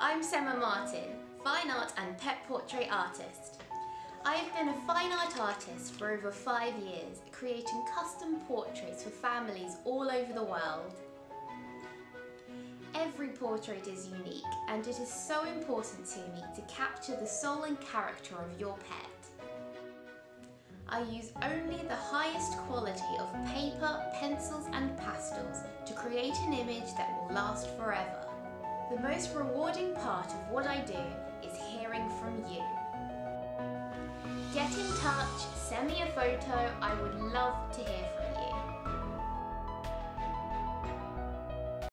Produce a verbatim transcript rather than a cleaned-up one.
I'm Sema Martin, fine art and pet portrait artist. I have been a fine art artist for over five years, creating custom portraits for families all over the world. Every portrait is unique, and it is so important to me to capture the soul and character of your pet. I use only the highest quality of paper, pencils and pastels to create an image that will last forever. The most rewarding part of what I do is hearing from you. Get in touch, send me a photo, I would love to hear from you.